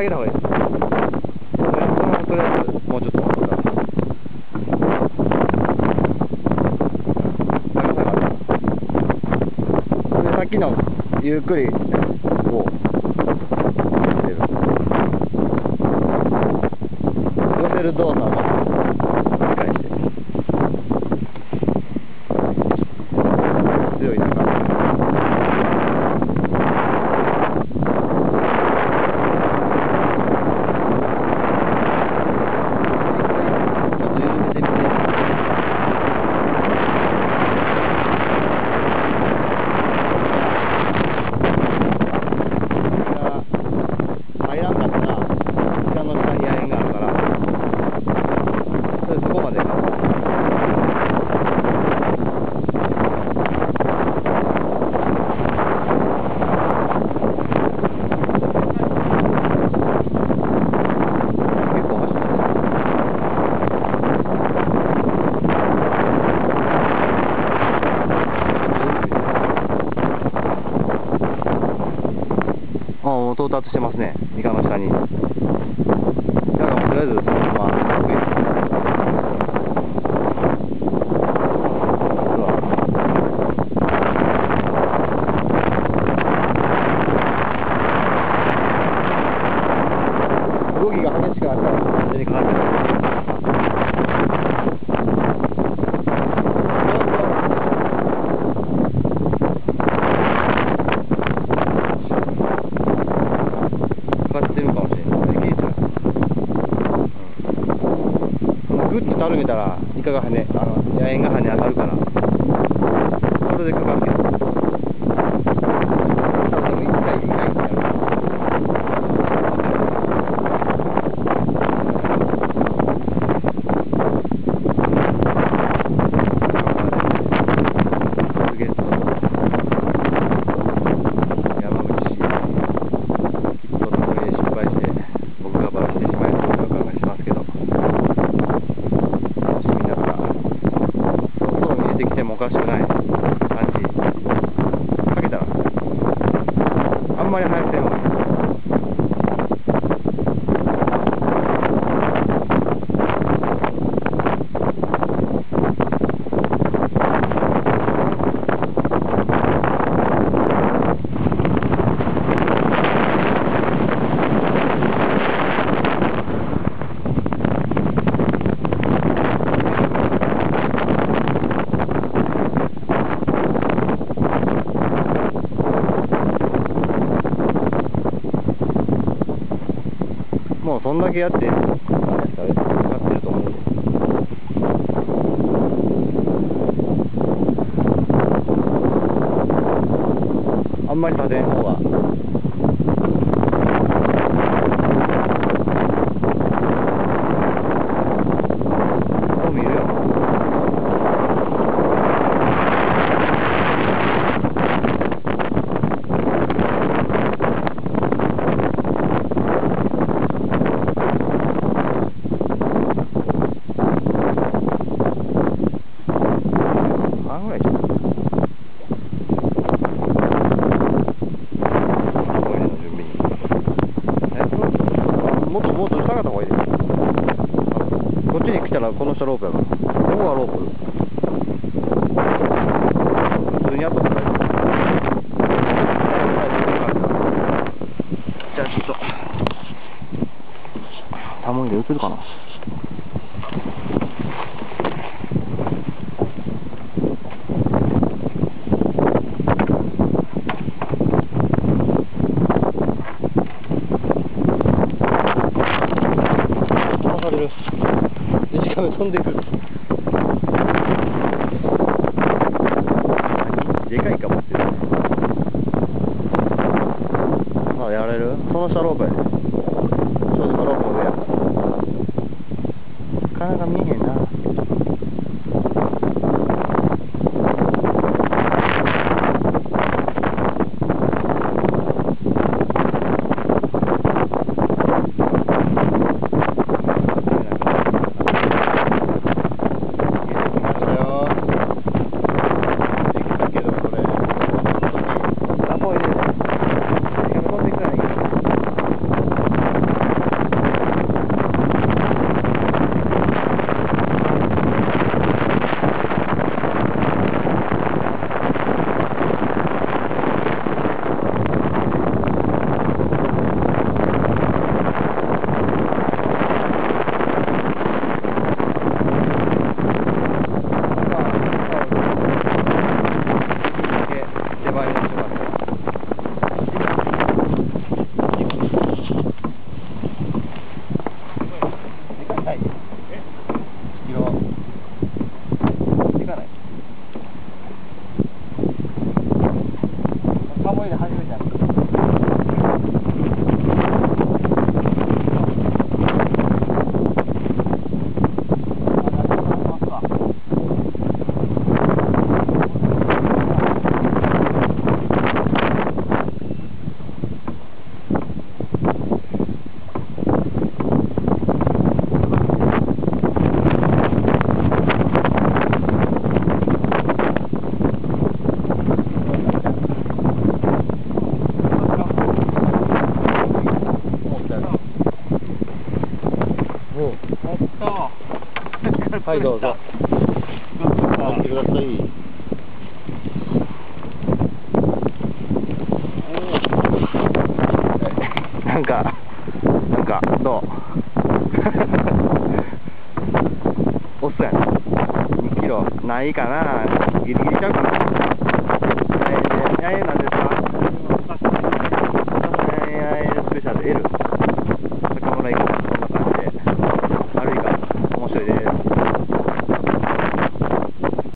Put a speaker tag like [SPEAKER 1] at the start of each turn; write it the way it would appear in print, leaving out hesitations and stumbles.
[SPEAKER 1] 下げた方がいいです。このままとりあえずもうちょっと待ってください。さっきのゆっくりこう寄せる動作も理解して強い中到達してますね、床の下に。だからもうとりあえずそのまま動きが激しくなったら完全にかかってる。グッとたるめたらイカが野猿が跳ね上がるから、それでかかるけど、でも一回以外にやる。山口市、きっとここで失敗して僕がバラしてしまいそうな予感がしますけど。できてもおかしくない感じ。かけたらあんまり速くてもいい。もうそんだけやって何ですかね、かかってると思うんです。あんまり立てん方がこう見るよ。もっと下がった方がいいです。こっちに来たらこの下ロープやから。ここはロープ。普通にやった方がいい。じゃあちょっと。タモリで映るかな。短め飛んでくる。でかいかもってる。まあやれる？その下ロープやで。そうそう、ロープの上や。なかなか見えへんな。 はい、どうぞ。入ってください。なんか、どうオスやな。2キロないかな。ギリギリちゃうかな。